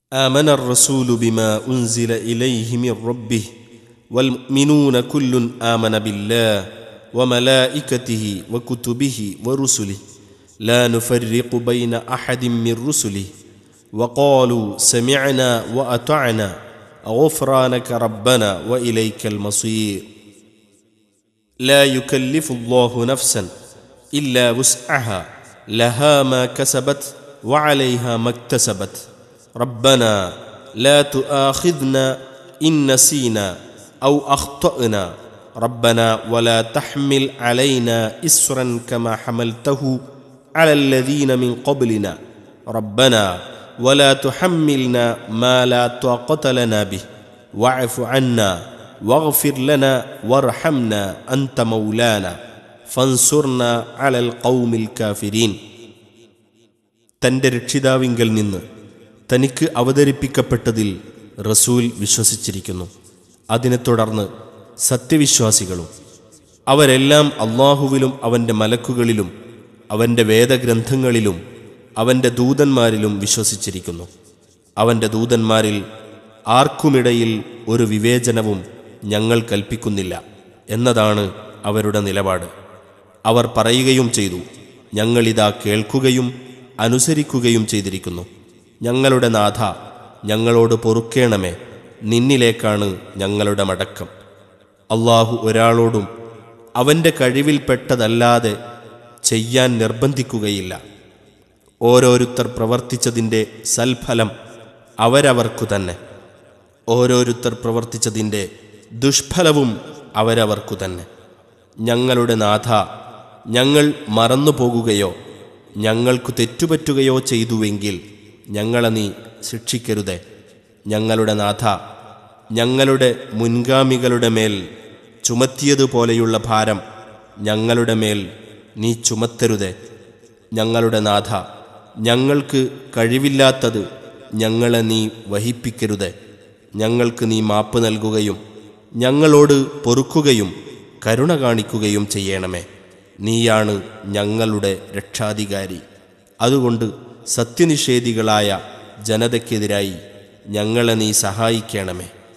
آمن الرسول بما أنزل إليه من ربه والمؤمنون كل آمن بالله وملائكته وكتبه ورسله لا نفرق بين أحد من رسله وقالوا سمعنا وأطعنا غفرانك ربنا وإليك المصير لا يكلف الله نفسا إلا وسعها لها ما كسبت وعليها ما اكتسبت ربنا لا تؤاخذنا إن نسينا أو أخطأنا ربنا ولا تحمل علينا إسرا كما حملته على الذين من قبلنا ربنا ولا تحملنا ما لا طاقة لنا به واعف عنا واغفر لنا وارحمنا أنت مولانا فانصرنا على القوم الكافرين. തൻ്റെ രക്ഷിതാവിങ്കൽ നിന്ന് തനിക്ക് അവതരിപ്പിക്കപ്പെട്ടതിൽ റസൂൽ വിശ്വസിച്ചിരിക്കുന്നു. അതിനെ തുടർന്ന് സത്യവിശ്വാസികളും അവരെല്ലാം അല്ലാഹുവിലും അവൻ്റെ മലക്കുകളിലും അവൻ്റെ വേദഗ്രന്ഥങ്ങളിലും അവൻ്റെ ദൂതന്മാരിലും വിശ്വസിച്ചിരിക്കുന്നു. അവൻ്റെ ദൂതന്മാരിൽ ആർക്കുമിടയിൽ ഒരു വിവേചനവും ഞങ്ങൾ കൽപ്പിക്കുന്നില്ല എന്നതാണ് അവരുടെ നിലപാട്. അവർ പറയുകയും ചെയ്തു, ഞങ്ങളിതാ കേൾക്കുകയും അനുസരിക്കുകയും ചെയ്തിരിക്കുന്നു. ഞങ്ങളുടെ നാഥ, ഞങ്ങളോട് പൊറുക്കേണമേ, നിന്നിലേക്കാണ് ഞങ്ങളുടെ മടക്കം. അല്ലാഹു ഒരാളോടും അവൻ്റെ കഴിവിൽപ്പെട്ടതല്ലാതെ ചെയ്യാൻ നിർബന്ധിക്കുകയില്ല. ഓരോരുത്തർ പ്രവർത്തിച്ചതിൻ്റെ സൽഫലം അവരവർക്കു തന്നെ, ഓരോരുത്തർ പ്രവർത്തിച്ചതിൻ്റെ ദുഷ്ഫലവും അവരവർക്കു തന്നെ. ഞങ്ങളുടെ നാഥ, ഞങ്ങൾ മറന്നുപോകുകയോ ഞങ്ങൾക്കു തെറ്റുപറ്റുകയോ ചെയ്തുവെങ്കിൽ ഞങ്ങളെ നീ ശിക്ഷിക്കരുതേ. ഞങ്ങളുടെ നാഥ, ഞങ്ങളുടെ മുൻഗാമികളുടെ മേൽ ചുമത്തിയതുപോലെയുള്ള ഭാരം ഞങ്ങളുടെ മേൽ നീ ചുമത്തരുതേ. ഞങ്ങളുടെ നാഥ, ഞങ്ങൾക്ക് കഴിവില്ലാത്തത് ഞങ്ങളെ നീ വഹിപ്പിക്കരുതേ. ഞങ്ങൾക്ക് നീ മാപ്പ് നൽകുകയും ഞങ്ങളോട് പൊറുക്കുകയും കരുണ കാണിക്കുകയും ചെയ്യണമേ. നീയാണ് ഞങ്ങളുടെ രക്ഷാധികാരി. അതുകൊണ്ട് സത്യനിഷേധികളായ ജനതയ്ക്കെതിരായി ഞങ്ങളെ നീ സഹായിക്കണമേ.